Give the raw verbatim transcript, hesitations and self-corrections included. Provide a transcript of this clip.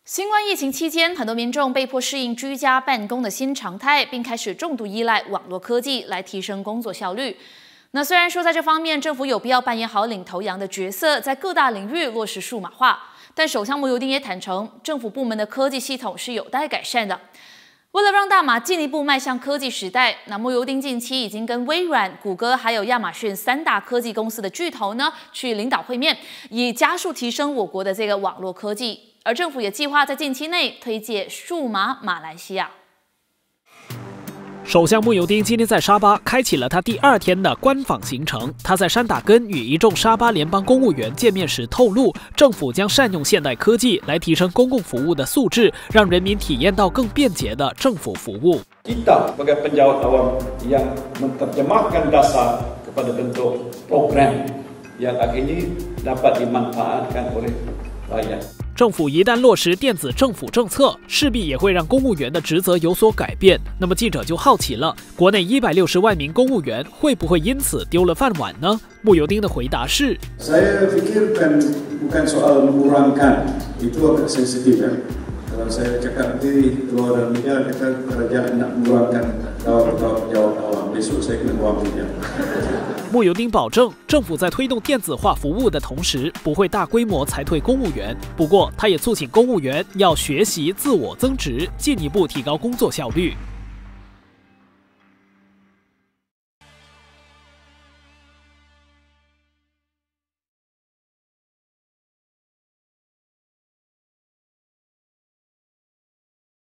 新冠疫情期间，很多民众被迫适应居家办公的新常态，并开始重度依赖网络科技来提升工作效率。那虽然说在这方面政府有必要扮演好领头羊的角色，在各大领域落实数码化，但首相慕尤丁也坦诚，政府部门的科技系统是有待改善的。为了让大马进一步迈向科技时代，那慕尤丁近期已经跟微软、谷歌还有亚马逊三大科技公司的巨头呢去领导会面，以加速提升我国的这个网络科技。而政府也计划在近期内推介数码马来西亚。 首相慕尤丁今天在沙巴开启了他第二天的官访行程。他在山打根与一众沙巴联邦公务员见面时透露，政府将善用现代科技来提升公共服务的素质，让人民体验到更便捷的政府服务。 Kita sebagai penjawat awam yang menerjemahkan data kepada bentuk program yang akhirnya dapat dimanfaatkan oleh rakyat。 政府一旦落实电子政府政策，势必也会让公务员的职责有所改变。那么记者就好奇了，国内一百六十万名公务员会不会因此丢了饭碗呢？慕尤丁的回答是 ：Saya fikir bukan bukan soal mengurangkan, itu agak sensitif ya. Kalau saya cakap di luar media kata kerajaan nak mengurangkan jawab-jawab awam, besok saya kena buang media。 慕尤丁保证，政府在推动电子化服务的同时，不会大规模裁退公务员。不过，他也促请公务员要学习自我增值，进一步提高工作效率。